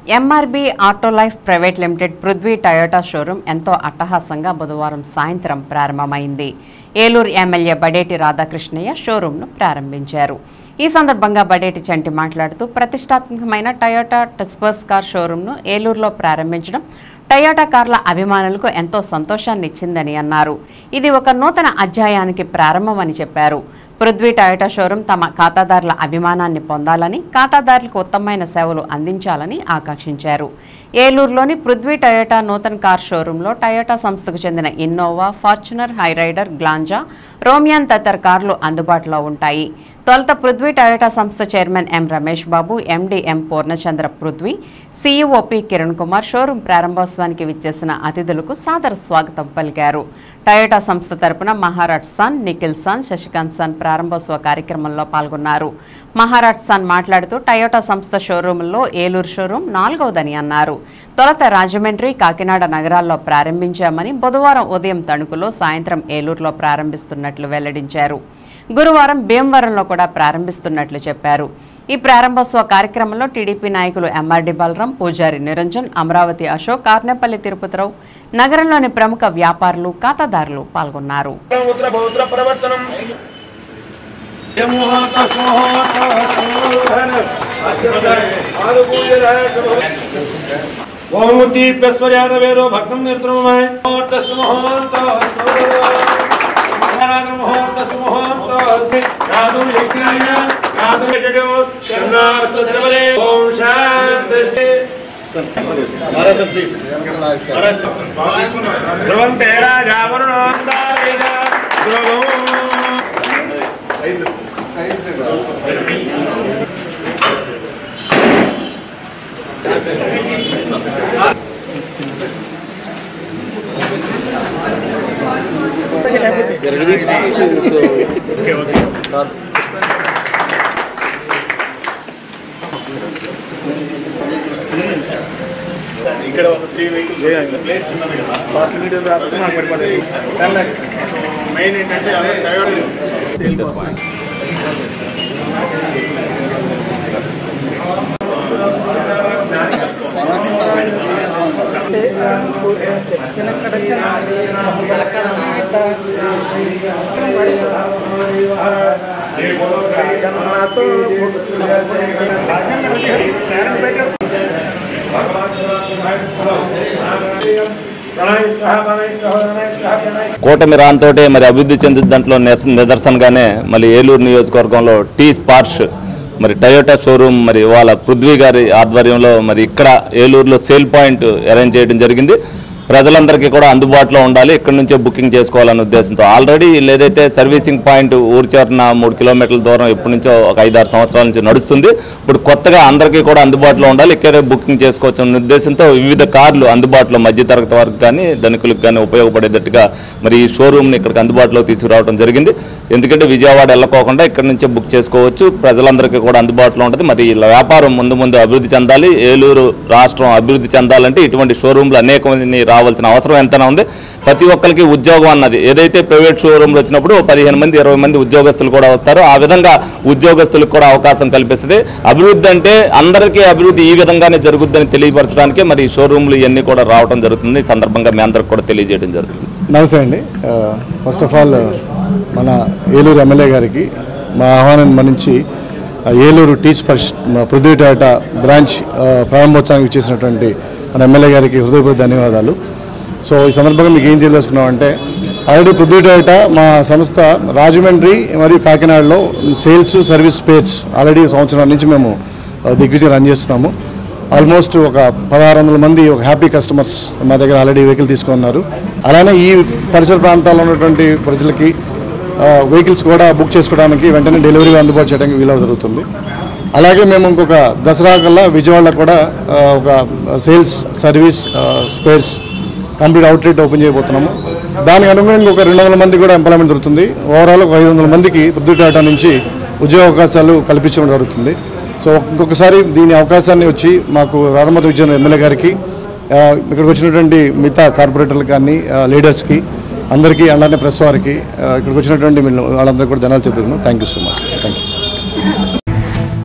ఎంఆర్బీ Autolife private limited Prithvi Toyota showroom ఎంతో అట్టహాసంగా బుధవారం సాయంత్రం ప్రారంభమైంది. ఏలూరు ఎమ్మెల్యే బడేటి రాధాకృష్ణయ్య షోరూంను ప్రారంభించారు. ఈ సందర్భంగా బడేటి చంటి మాట్లాడుతూ ప్రతిష్టాత్మకమైన టయోటా టస్పర్స్ కార్ షోరూంను ఏలూరులో ప్రారంభించడం టయోటా కార్ల అభిమానులకు ఎంతో సంతోషాన్ని ఇచ్చిందని అన్నారు. ఇది ఒక నూతన అధ్యాయానికి ప్రారంభమని చెప్పారు. పృథ్వీ టయోటా షోరూం తమ ఖాతాదారుల అభిమానాన్ని పొందాలని, ఖాతాదారులకు ఉత్తమమైన సేవలు అందించాలని ఆకాంక్షించారు. ఏలూరులోని పృథ్వీ టయోటా నూతన కార్ షోరూంలో టయోటా సంస్థకు చెందిన Innova, Fortuner, Hyryder, Glanza, Rumion తదితర కార్లు అందుబాటులో ఉంటాయి. తొలుత పృథ్వీ టయోటా సంస్థ chairman M Ramesh Babu, MD M Purnachandra Prithvi, CEO P Kiran Kumar showroom ప్రారంభోత్సవానికి విచ్చేసిన అతిథులకు సాదర స్వాగతం పలికారు. టయోటా సంస్థ తరపున మహారాజ్ సన్, నిఖిల్ సన్, శశికాంత్ సన్ ప్రారంభోత్సవ కార్యక్రమంలో పాల్గొన్నారు. మహారాజ్ సన్ మాట్లాడుతూ టయోటా సంస్థ షోరూంలో ఏలూరు షోరూం 4వదని అన్నారు. తొలుత రాజమండ్రి, కాకినాడ నగరాల్లో ప్రారంభించామని, బుధవారం ఉదయం తణుకులో, సాయంత్రం ఏలూరులో ప్రారంభిస్తున్నట్లు వెల్లడించారు. గురువారం భీమవరంలో కూడా ప్రారంభిస్తున్నట్లు చెప్పారు. ఈ ప్రారంభోత్సవ కార్యక్రమంలో టీడీపీ నాయకులు ఎంఆర్డి బలరాం, పూజారి నిరంజన్, అమరావతి అశోక్, కార్నేపల్లి తిరుపతిరావు, నగరంలోని ప్రముఖ వ్యాపారులు, ఖాతాదారులు పాల్గొన్నారు. ఇక్కడ ఒక 3 వెహికల్స్ ప్లేస్ చిన్నది కదా, మెయిన్ ఏంటంటే సేల్ కోసం కూటమి రాంతోటే మరి అభివృద్ధి చెందిన దాంట్లో నిదర్శనగానే మరి ఏలూరు నియోజకవర్గంలో టీ స్పార్ష్ మరి టయోటా షోరూమ్ మరి ఇవాళ పృథ్వీ గారి ఆధ్వర్యంలో మరి ఇక్కడ ఏలూరులో సేల్ పాయింట్ అరేంజ్ చేయడం జరిగింది. ప్రజలందరికీ కూడా అందుబాటులో ఉండాలి, ఇక్కడి నుంచే బుకింగ్ చేసుకోవాలనే ఉద్దేశంతో ఆల్రెడీ ఏదైతే సర్వీసింగ్ పాయింట్ ఊరి చివరన 3 కిలోమీటర్ల దూరం ఎప్పటి నుంచో ఒక 5-6 సంవత్సరాల నుంచి నడుస్తుంది. ఇప్పుడు కొత్తగా అందరికీ కూడా అందుబాటులో ఉండాలి, ఇక్కడే బుకింగ్ చేసుకోవచ్చు అనే ఉద్దేశంతో వివిధ కార్లు అందుబాటులో మధ్యతరగతి వారికి కానీ ధనికులకు కానీ ఉపయోగపడేటట్టుగా మరి ఈ షోరూమ్ని ఇక్కడికి అందుబాటులో తీసుకురావడం జరిగింది. ఎందుకంటే విజయవాడ వెళ్ళకోకుండా ఇక్కడి నుంచే బుక్ చేసుకోవచ్చు, ప్రజలందరికీ కూడా అందుబాటులో ఉంటుంది. మరి ఇలా వ్యాపారం ముందు అభివృద్ధి చెందాలి, ఏలూరు రాష్ట్రం అభివృద్ధి చెందాలంటే ఇటువంటి షోరూమ్లు అనేక మందిని రావాల్సిన అవసరం ఎంతైనా ఉంది. ప్రతి ఒక్కరికి ఉద్యోగం అన్నది ఏదైతే ప్రైవేట్ షోరూమ్లు వచ్చినప్పుడు 15 మంది 20 మంది ఉద్యోగస్తులు కూడా వస్తారు, ఆ విధంగా ఉద్యోగస్తులకు కూడా అవకాశం కల్పిస్తుంది. అభివృద్ధి అంటే అందరికీ అభివృద్ధి ఈ విధంగానే జరుగుతుందని తెలియపరచడానికి మరి ఈ షోరూమ్లు ఇవన్నీ కూడా రావడం జరుగుతుంది. ఈ సందర్భంగా మీ అందరికి కూడా తెలియజేయడం జరుగుతుంది. నమస్తే అండి. ఫస్ట్ ఆఫ్ ఆల్ మన ఏలూరు ఎమ్మెల్యే గారికి మా ఆహ్వానం మన్నించి Eluru T Sparsh Prithvi Toyota branch ప్రారంభోత్సవానికి ఇచ్చేసినటువంటి మన ఎమ్మెల్యే గారికి హృదయపూర్వక ధన్యవాదాలు. సో ఈ సందర్భంగా మీకు ఏం తెలియజేసుకున్నామంటే ఆల్రెడీ పృథ్వీ టయోటా మా సంస్థ రాజమండ్రి మరియు కాకినాడలో సేల్స్, సర్వీస్, స్పేర్స్ ఆల్రెడీ సంవత్సరాల నుంచి మేము దిగ్విజయం రన్ చేస్తున్నాము. ఆల్మోస్ట్ ఒక 1600 మంది ఒక హ్యాపీ కస్టమర్స్ మా దగ్గర ఆల్రెడీ వెహికల్ తీసుకున్నారు. అలానే ఈ పరిసర ప్రాంతాల్లో ఉన్నటువంటి ప్రజలకి వెహికల్స్ కూడా బుక్ చేసుకోవడానికి వెంటనే డెలివరీ అందుబాటు చేయడానికి వీలు జరుగుతుంది. అలాగే మేము ఇంకొక దసరా కల్లా విజయవాడలో కూడా ఒక sales, service, spares complete outlet open చేయబోతున్నాము. దానికి అనుగుణంగా ఒక 200 మంది కూడా ఎంప్లాయ్మెంట్ దొరుకుతుంది. ఓవరాల్ ఒక 500 మందికి పృథ్వీ టయోటా నుంచి ఉద్యోగ అవకాశాలు కల్పించడం జరుగుతుంది. సో ఇంకొకసారి దీని అవకాశాన్ని వచ్చి మాకు రామమతి విజయన్ ఎమ్మెల్యే గారికి, ఇక్కడికి వచ్చినటువంటి మిగతా కార్పొరేటర్లకు కానీ లీడర్స్కి అందరికీ, అలానే ప్రెస్ వారికి, ఇక్కడికి వచ్చినటువంటి వాళ్ళందరికీ కూడా ధన్యవాదాలు చెప్తున్నాను. Thank you so much. Thank you.